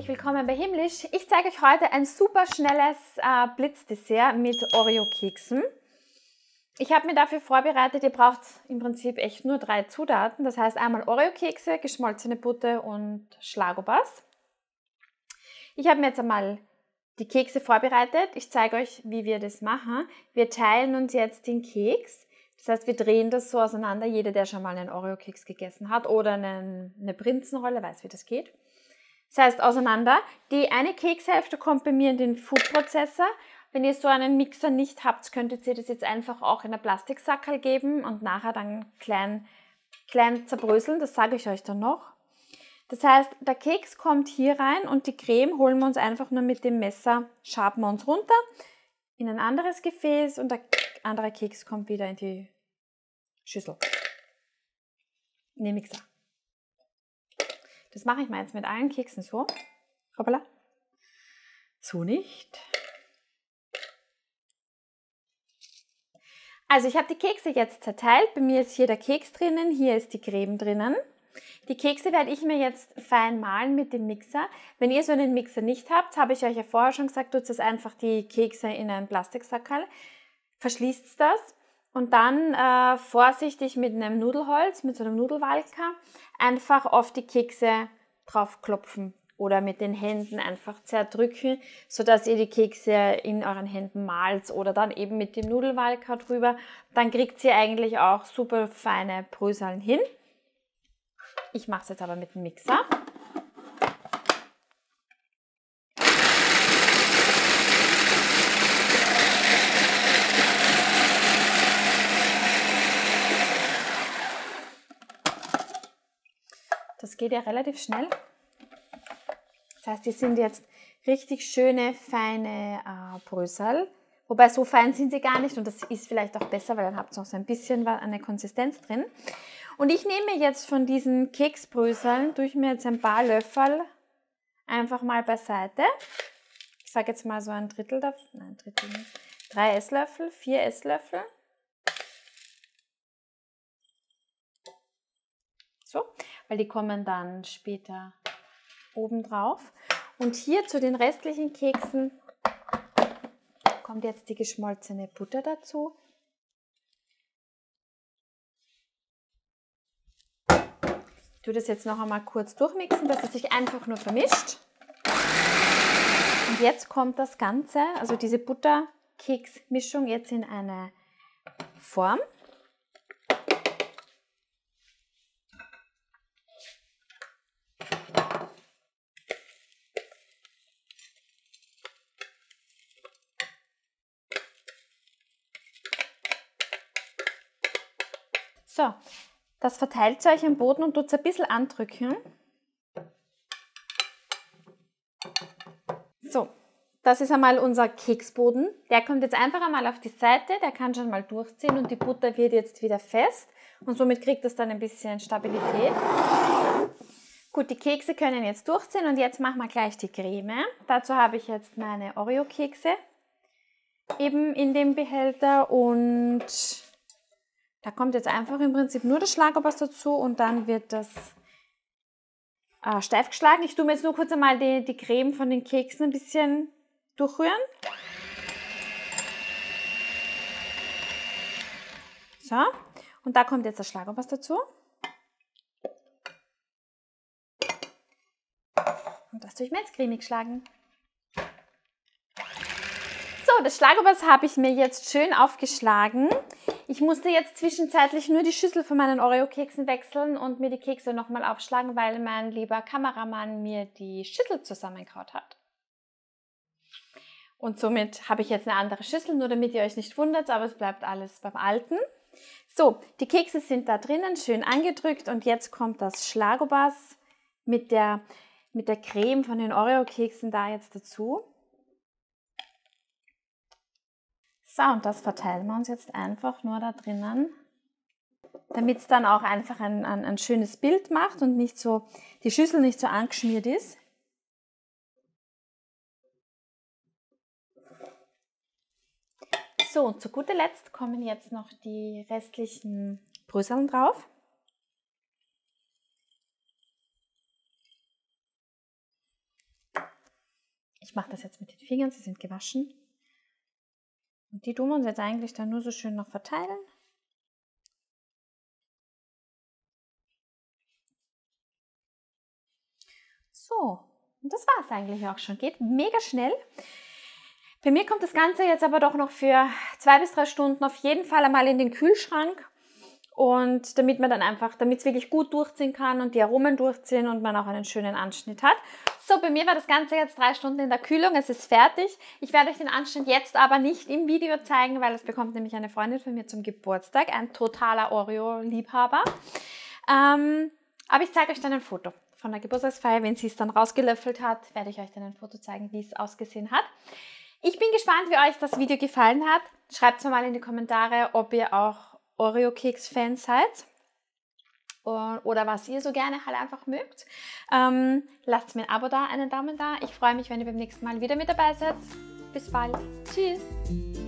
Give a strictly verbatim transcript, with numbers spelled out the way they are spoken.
herzlich willkommen bei Himmlisch. Ich zeige euch heute ein super schnelles äh, Blitzdessert mit Oreo-Keksen. Ich habe mir dafür vorbereitet, ihr braucht im Prinzip echt nur drei Zutaten. Das heißt einmal Oreo-Kekse, geschmolzene Butter und Schlagobers. Ich habe mir jetzt einmal die Kekse vorbereitet. Ich zeige euch, wie wir das machen. Wir teilen uns jetzt den Keks. Das heißt, wir drehen das so auseinander. Jeder, der schon mal einen Oreo-Keks gegessen hat oder einen, eine Prinzenrolle, weiß, wie das geht. Das heißt, auseinander. Die eine Kekshälfte kommt bei mir in den Foodprozessor. Wenn ihr so einen Mixer nicht habt, könntet ihr das jetzt einfach auch in einen Plastiksackerl geben und nachher dann klein, klein zerbröseln. Das sage ich euch dann noch. Das heißt, der Keks kommt hier rein und die Creme holen wir uns einfach nur mit dem Messer, schaben wir uns runter in ein anderes Gefäß und der andere Keks kommt wieder in die Schüssel, in den Mixer. Das mache ich mal jetzt mit allen Keksen so. Hoppala. So nicht. Also ich habe die Kekse jetzt zerteilt. Bei mir ist hier der Keks drinnen, hier ist die Creme drinnen. Die Kekse werde ich mir jetzt fein mahlen mit dem Mixer. Wenn ihr so einen Mixer nicht habt, habe ich euch ja vorher schon gesagt, tut es einfach die Kekse in einen Plastiksackerl, verschließt das und dann äh, vorsichtig mit einem Nudelholz, mit so einem Nudelwalker, einfach auf die Kekse drauf klopfen oder mit den Händen einfach zerdrücken, sodass ihr die Kekse in euren Händen malt oder dann eben mit dem Nudelwalker drüber. Dann kriegt ihr eigentlich auch super feine Bröseln hin. Ich mache es jetzt aber mit dem Mixer. Das geht ja relativ schnell. Das heißt, die sind jetzt richtig schöne, feine äh, Brösel. Wobei so fein sind sie gar nicht und das ist vielleicht auch besser, weil dann habt ihr noch so ein bisschen eine Konsistenz drin. Und ich nehme jetzt von diesen Keksbröseln, tue ich mir jetzt ein paar Löffel einfach mal beiseite. Ich sage jetzt mal so ein Drittel davon, nein, ein Drittel nicht. Drei Esslöffel, vier Esslöffel. So, weil die kommen dann später oben drauf. Und hier zu den restlichen Keksen kommt jetzt die geschmolzene Butter dazu. Ich tue das jetzt noch einmal kurz durchmixen, dass es sich einfach nur vermischt. Und jetzt kommt das Ganze, also diese Butter-Keks-Mischung jetzt in eine Form. So, das verteilt ihr euch am Boden und tut es ein bisschen andrücken. So, das ist einmal unser Keksboden. Der kommt jetzt einfach einmal auf die Seite, der kann schon mal durchziehen und die Butter wird jetzt wieder fest und somit kriegt es dann ein bisschen Stabilität. Gut, die Kekse können jetzt durchziehen und jetzt machen wir gleich die Creme. Dazu habe ich jetzt meine Oreo-Kekse eben in dem Behälter und da kommt jetzt einfach im Prinzip nur das Schlagobers dazu und dann wird das äh, steif geschlagen. Ich tue mir jetzt nur kurz einmal die, die Creme von den Keksen ein bisschen durchrühren. So, und da kommt jetzt das Schlagobers dazu. Und das tue ich mir jetzt cremig schlagen. So, das Schlagobers habe ich mir jetzt schön aufgeschlagen. Ich musste jetzt zwischenzeitlich nur die Schüssel von meinen Oreo-Keksen wechseln und mir die Kekse nochmal aufschlagen, weil mein lieber Kameramann mir die Schüssel zusammengehaut hat. Und somit habe ich jetzt eine andere Schüssel, nur damit ihr euch nicht wundert, aber es bleibt alles beim Alten. So, die Kekse sind da drinnen, schön angedrückt und jetzt kommt das Schlagobers mit der, mit der Creme von den Oreo-Keksen da jetzt dazu. So, und das verteilen wir uns jetzt einfach nur da drinnen, damit es dann auch einfach ein, ein, ein schönes Bild macht und nicht so, die Schüssel nicht so angeschmiert ist. So, und zu guter Letzt kommen jetzt noch die restlichen Bröseln drauf. Ich mache das jetzt mit den Fingern, sie sind gewaschen. Und die tun wir uns jetzt eigentlich dann nur so schön noch verteilen. So, und das war es eigentlich auch schon. Geht mega schnell. Bei mir kommt das Ganze jetzt aber doch noch für zwei bis drei Stunden auf jeden Fall einmal in den Kühlschrank. Und damit man dann einfach, damit es wirklich gut durchziehen kann und die Aromen durchziehen und man auch einen schönen Anschnitt hat. So, bei mir war das Ganze jetzt drei Stunden in der Kühlung, es ist fertig. Ich werde euch den Anschnitt jetzt aber nicht im Video zeigen, weil es bekommt nämlich eine Freundin von mir zum Geburtstag, ein totaler Oreo-Liebhaber. Ähm, aber ich zeige euch dann ein Foto von der Geburtstagsfeier. Wenn sie es dann rausgelöffelt hat, werde ich euch dann ein Foto zeigen, wie es ausgesehen hat. Ich bin gespannt, wie euch das Video gefallen hat. Schreibt es mir mal in die Kommentare, ob ihr auch Oreo-Keks-Fans seid oder was ihr so gerne halt einfach mögt. Ähm, lasst mir ein Abo da, einen Daumen da. Ich freue mich, wenn ihr beim nächsten Mal wieder mit dabei seid. Bis bald. Tschüss.